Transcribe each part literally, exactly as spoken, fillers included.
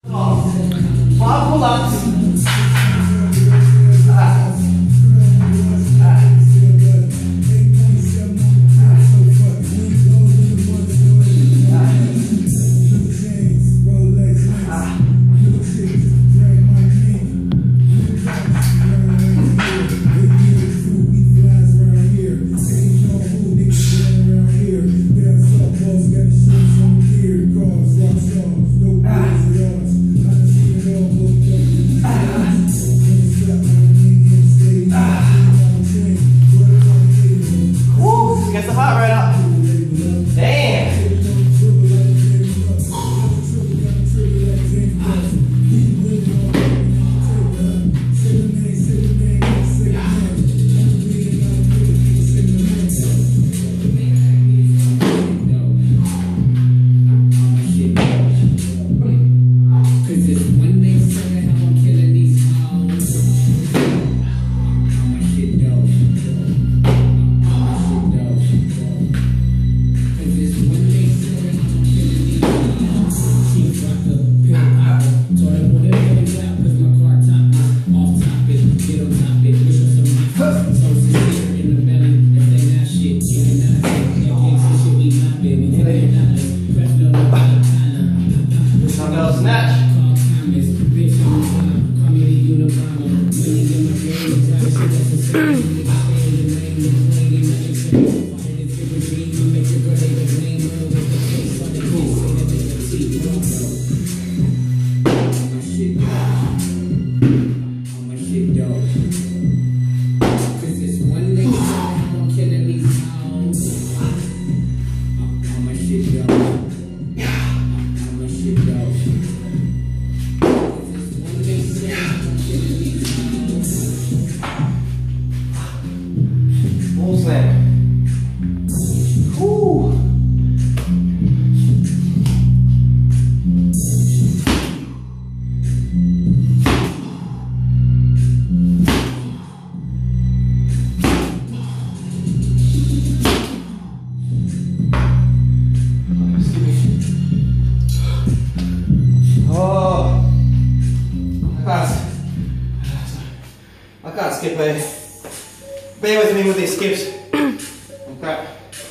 Five pull-ups. Gets the heart rate up. Damn. Full slam. Woo. Oh, I can't, I can't skip a. Bear with me with these skips. Okay.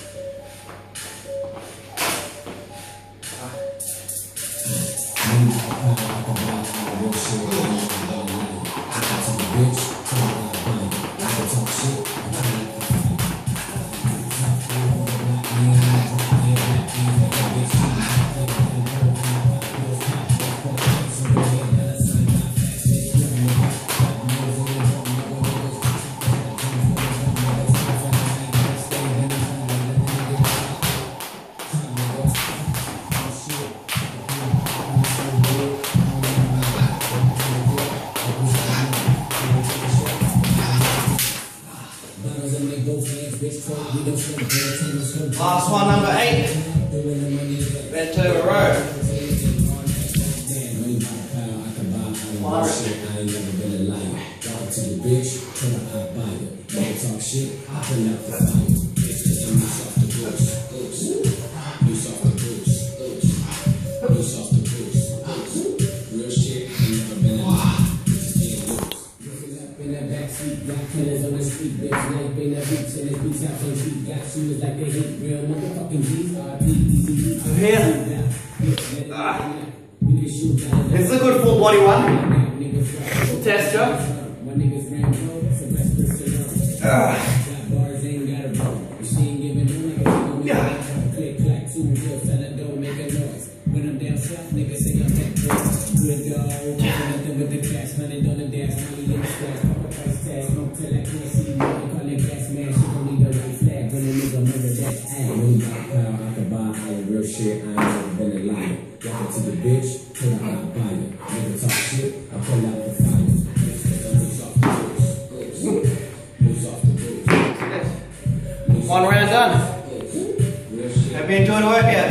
Last one, number eight. Bent over row. One. Here. Ah. This is a good full body one. Test job. Ah. Yeah. Shit, I ain't never been a liar. Walk to the bitch, till I got buy it. Never talk shit, I pull out the fire. Moves off the boots, moves off the boots. One round done. Hope you enjoyed the workout.